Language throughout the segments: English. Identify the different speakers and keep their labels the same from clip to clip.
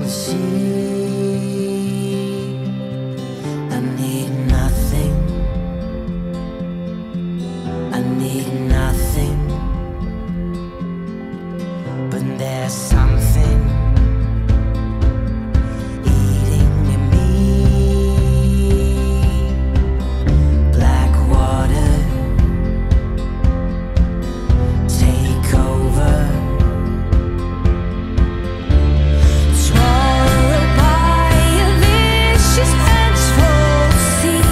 Speaker 1: the sea. I need nothing. I need nothing. But there's something eating in me. Black water, take over. Swallowed by a vicious vengeful sea.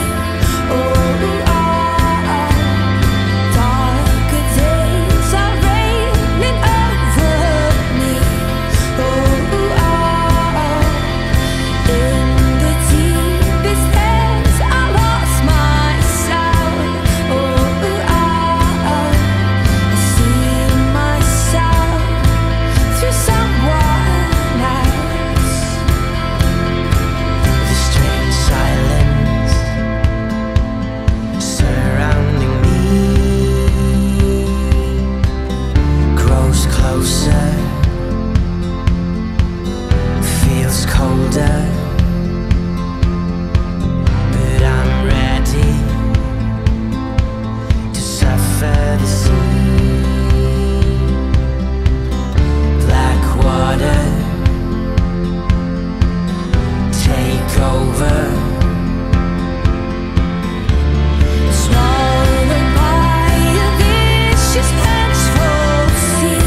Speaker 1: Darker days are raining over me. In the deepest depths I lost myself. I see myself through someone else. The strange silence surrounding me grows closer, feels colder, but I'm ready to suffer the sea. Black water, take over. Swallowed by a vicious vengeful sea.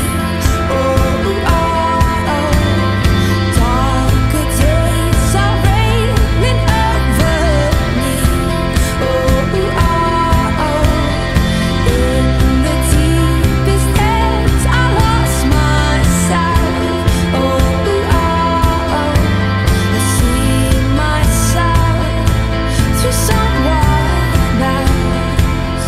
Speaker 1: Darker days are raining over me. In the deepest depths I lost myself. I see myself through someone else.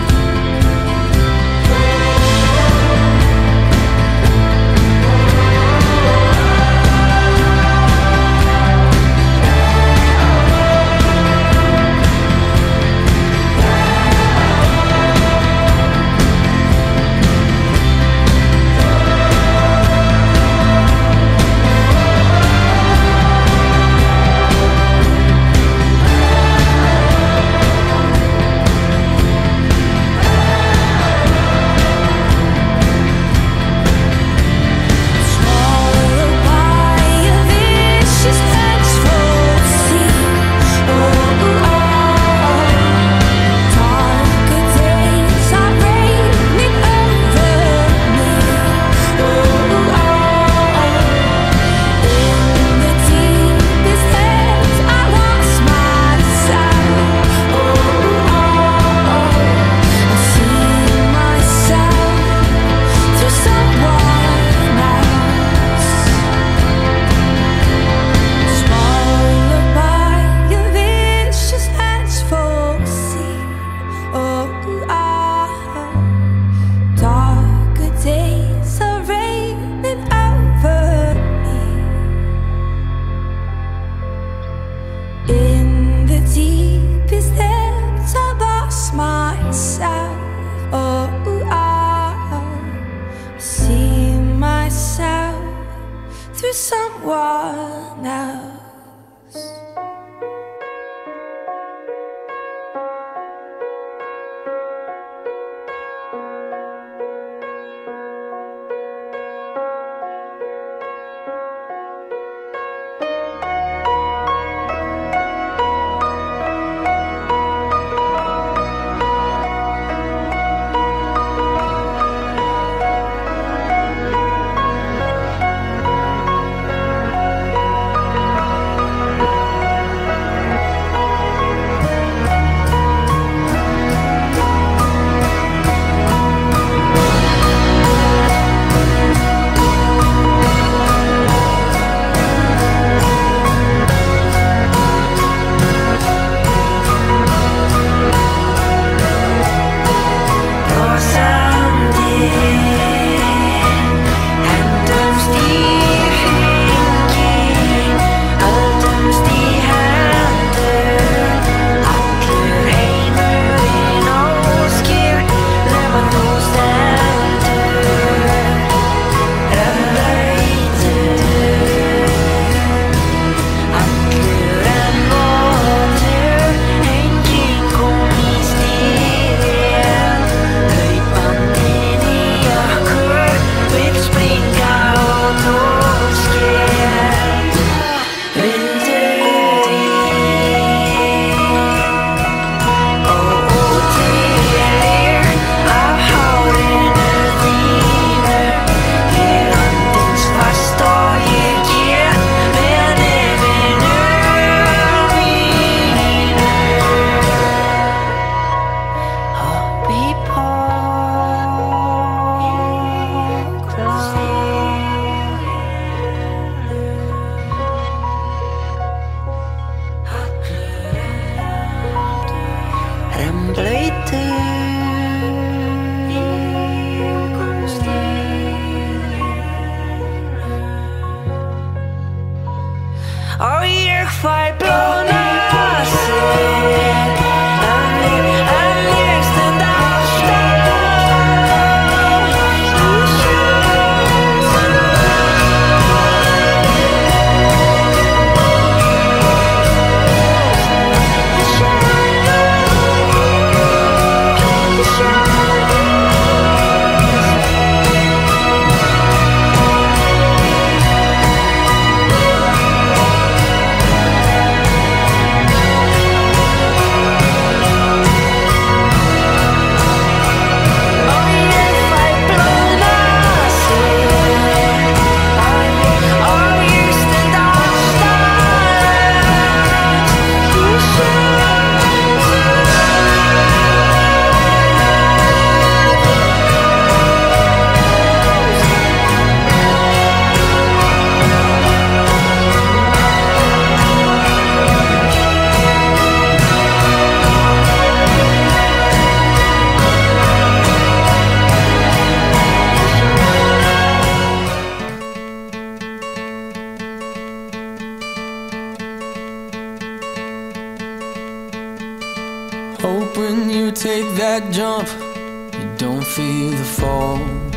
Speaker 1: Swallowed by a vicious vengeful sea. Darker days are raining over me. In the deepest depths I lost myself. I see myself through someone else. Swallowed by a vicious vengeful sea. Darker days are raining over me. In the deepest depths I lost myself. I see myself through someone else.
Speaker 2: that jump, you don't feel the fall.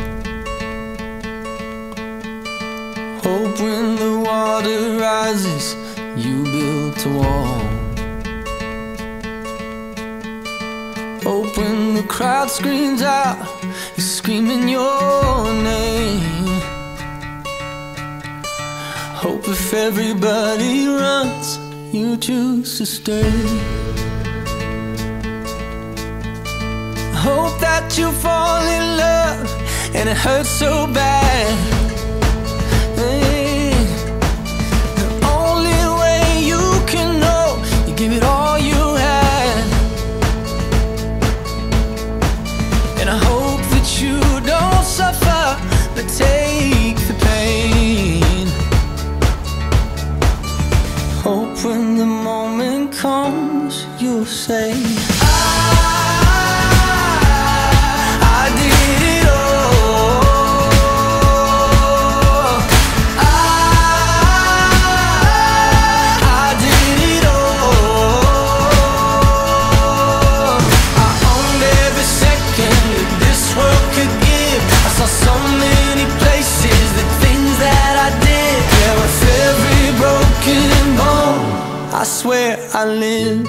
Speaker 2: Hope when the water rises, you built a wall. Hope when the crowd screams out, you're screaming your name. Hope if everybody runs, you choose to stay. Hope that you fall in love and it hurts so bad. Hey, the only way you can know, you give it all you had. And I hope that you don't suffer, but take the pain. Hope when the moment comes, you'll say, I swear I lived.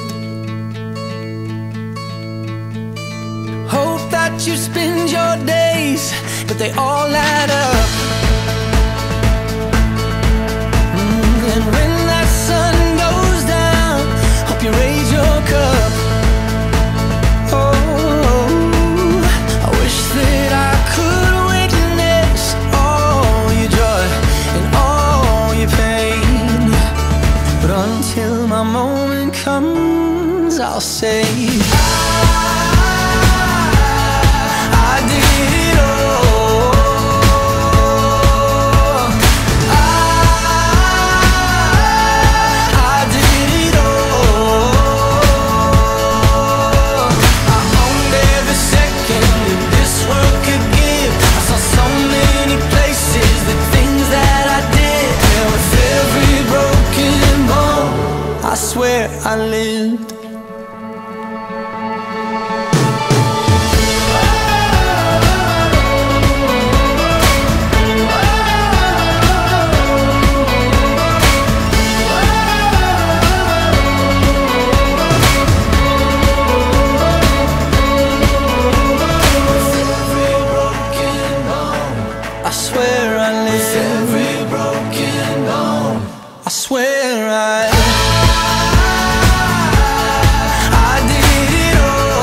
Speaker 2: Hope that you spend your days, but they all add up. And when that sun goes down, hope you raise your cup. Oh, I wish that I could witness all your joy and all your pain. But until my moment comes, I'll say, I did it all. I did it all. I owned every second that this world could give. I saw so many places, the things that I did. And with every broken bone, I swear I lived. I swear I lived. Every broken bone, I swear I did it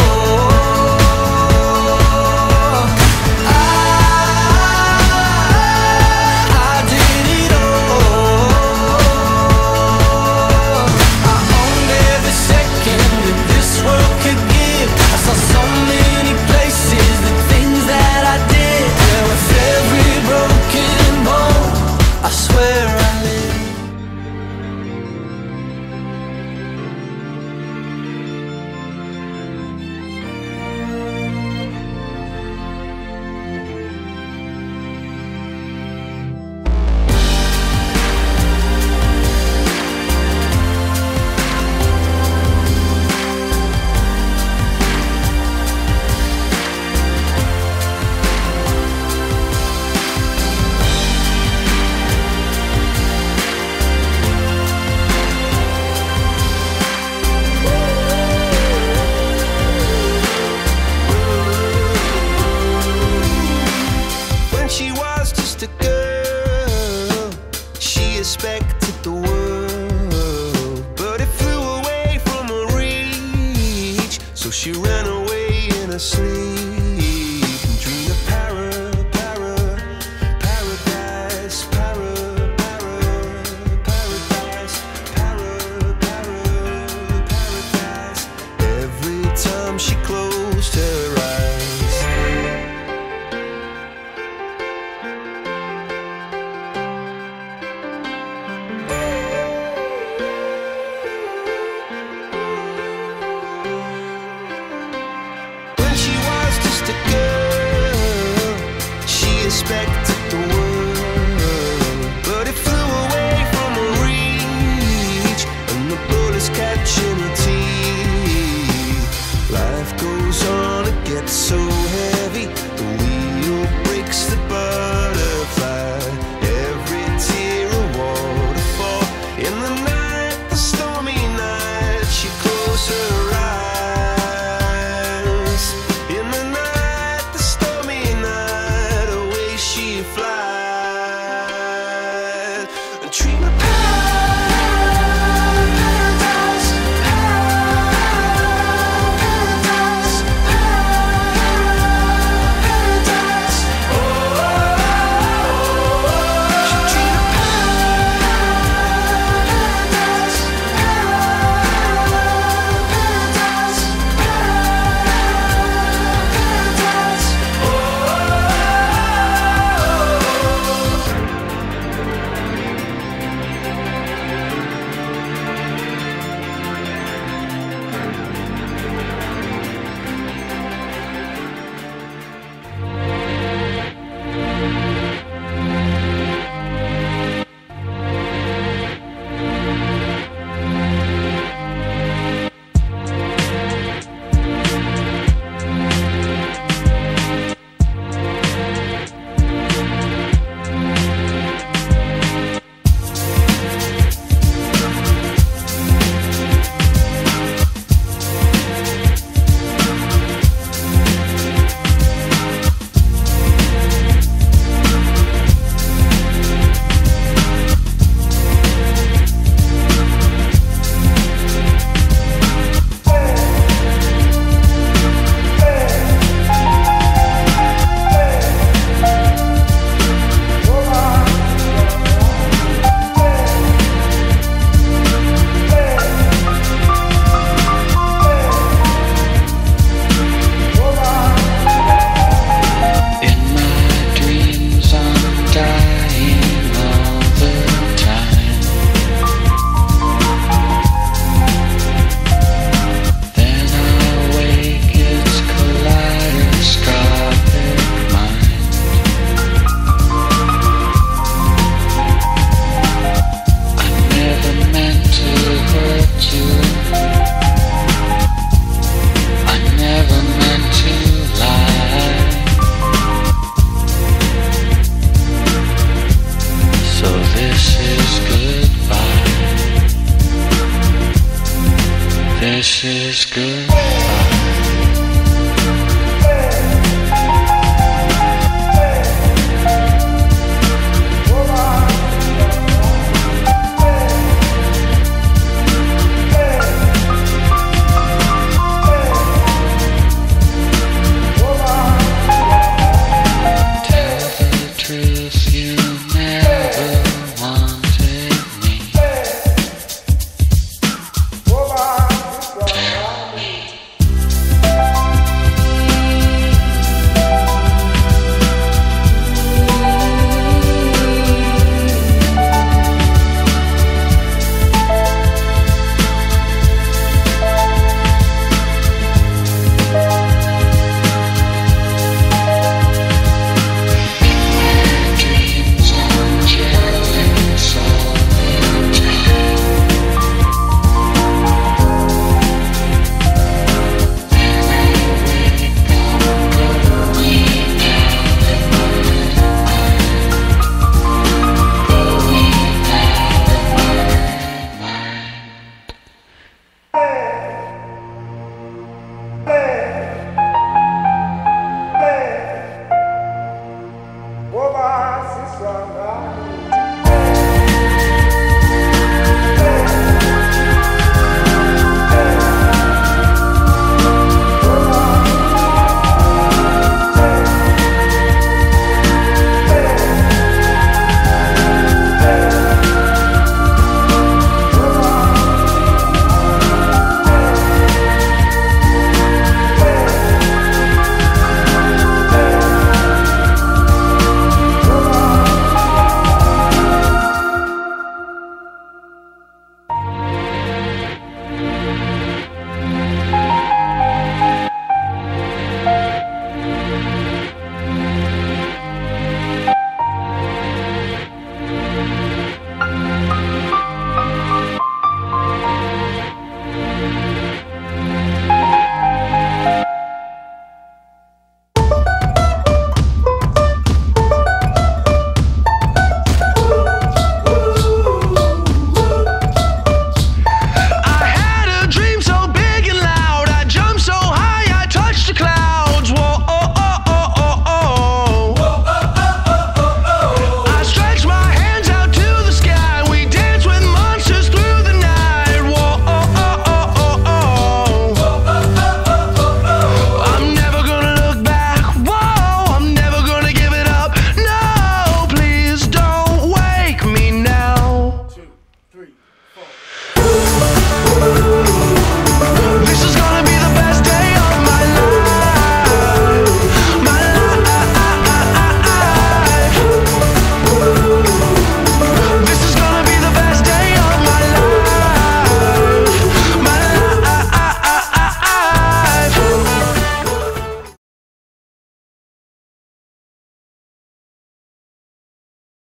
Speaker 2: all. I did it all. I owned every second that this world could give. I saw so many places, the things that I did. And with every broken bone, I swear I lived. She was just a girl, she expected the world, but it flew away from her reach. So she ran away in her sleep and dreamed of paradise, paradise. Every time she closed her eyes, when she was just a girl, she expected